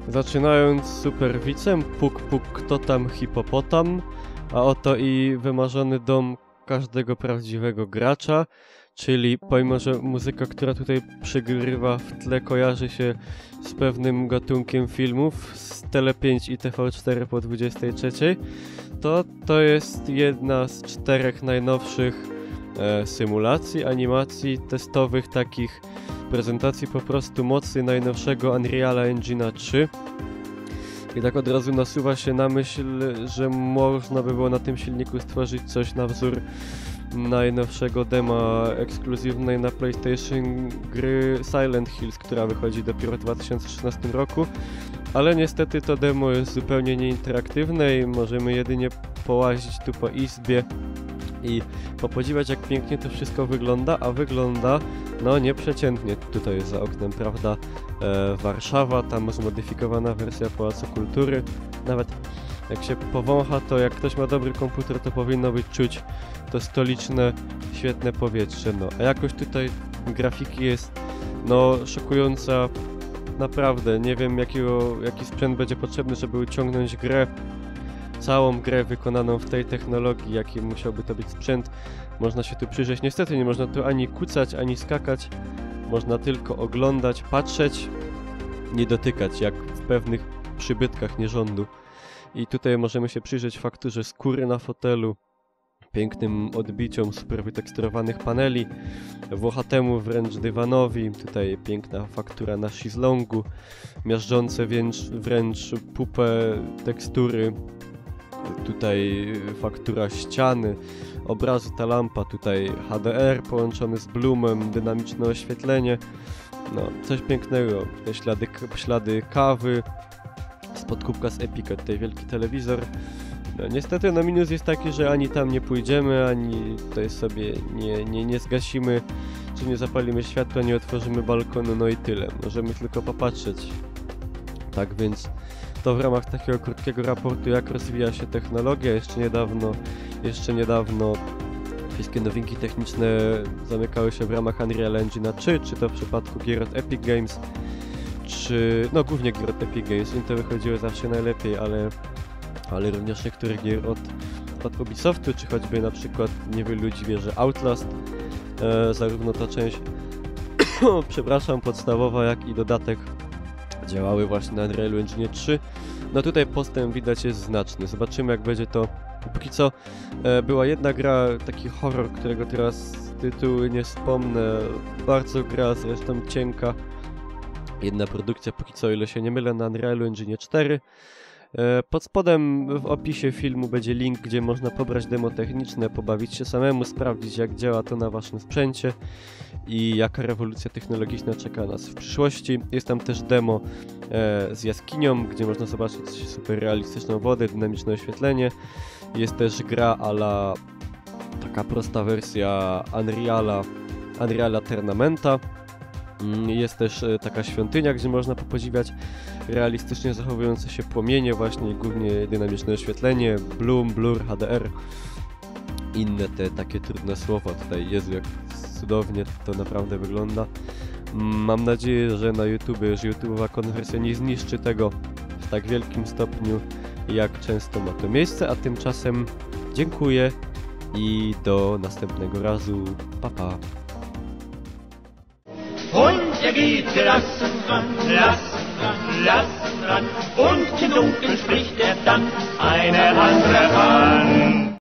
Zaczynając superwicem, puk puk kto tam hipopotam, a oto i wymarzony dom każdego prawdziwego gracza, czyli pomimo, że muzyka, która tutaj przygrywa w tle kojarzy się z pewnym gatunkiem filmów z Tele5 i TV4 po 23, to jest jedna z 4 najnowszych symulacji, animacji testowych, takich prezentacji po prostu mocy najnowszego Unreala Engine'a 3. I tak od razu nasuwa się na myśl, że można by było na tym silniku stworzyć coś na wzór najnowszego dema ekskluzywnej na PlayStation gry Silent Hills, która wychodzi dopiero w 2013 roku. Ale niestety to demo jest zupełnie nieinteraktywne i możemy jedynie połazić tu po izbie i popodziwiać, jak pięknie to wszystko wygląda, a wygląda no nieprzeciętnie. Tutaj jest za oknem, prawda, Warszawa, tam zmodyfikowana wersja Pałacu Kultury. Nawet jak się powącha, to jak ktoś ma dobry komputer, to powinno być czuć to stoliczne, świetne powietrze. No, a jakość tutaj grafiki jest no szokująca. Naprawdę, nie wiem jaki sprzęt będzie potrzebny, żeby uciągnąć grę, całą grę wykonaną w tej technologii, jaki musiałby to być sprzęt. Można się tu przyjrzeć. Niestety nie można tu ani kucać, ani skakać. Można tylko oglądać, patrzeć, nie dotykać, jak w pewnych przybytkach nierządu. I tutaj możemy się przyjrzeć fakturze skóry na fotelu, pięknym odbiciom super wyteksturowanych paneli, włochatemu wręcz dywanowi, tutaj piękna faktura na szizlongu, miażdżące wręcz pupę tekstury, tutaj faktura ściany, obrazu ta lampa, tutaj HDR połączony z Bloomem, dynamiczne oświetlenie, no coś pięknego, te ślady kawy, spod kubka z Epica, tutaj wielki telewizor. No, niestety no minus jest taki, że ani tam nie pójdziemy, ani tutaj sobie nie zgasimy, czy nie zapalimy światła, nie otworzymy balkonu, no i tyle. Możemy tylko popatrzeć. Tak więc to w ramach takiego krótkiego raportu, jak rozwija się technologia. Jeszcze niedawno wszystkie nowinki techniczne zamykały się w ramach Unreal Engine'a 3, czy to w przypadku gier od Epic Games, czy no głównie gier od Epic Games. Im to wychodziło zawsze najlepiej, ale również niektórych gier od Ubisoftu, czy choćby na przykład niewielu ludzi wie, że Outlast, zarówno ta część przepraszam, podstawowa, jak i dodatek działały właśnie na Unreal Engine 3. No tutaj postęp widać jest znaczny. Zobaczymy, jak będzie to. Póki co była jedna gra, taki horror, którego teraz z tytułu nie wspomnę. Bardzo gra, zresztą cienka. Jedna produkcja, póki co, o ile się nie mylę, na Unreal Engine 4. Pod spodem w opisie filmu będzie link, gdzie można pobrać demo techniczne, pobawić się samemu, sprawdzić, jak działa to na waszym sprzęcie i jaka rewolucja technologiczna czeka nas w przyszłości. Jest tam też demo z jaskinią, gdzie można zobaczyć super realistyczną wodę, dynamiczne oświetlenie. Jest też gra ala taka prosta wersja Unreala Tournamenta. Jest też taka świątynia, gdzie można podziwiać realistycznie zachowujące się płomienie, właśnie głównie dynamiczne oświetlenie, Bloom, Blur, HDR, inne te takie trudne słowa. Tutaj, Jezu, jak cudownie to naprawdę wygląda. Mam nadzieję, że na YouTube, że YouTube'owa konwersja nie zniszczy tego w tak wielkim stopniu, jak często ma to miejsce, a tymczasem dziękuję i do następnego razu. Pa, pa. Und geht gelassen ran, und im Dunkeln spricht dann eine andere an.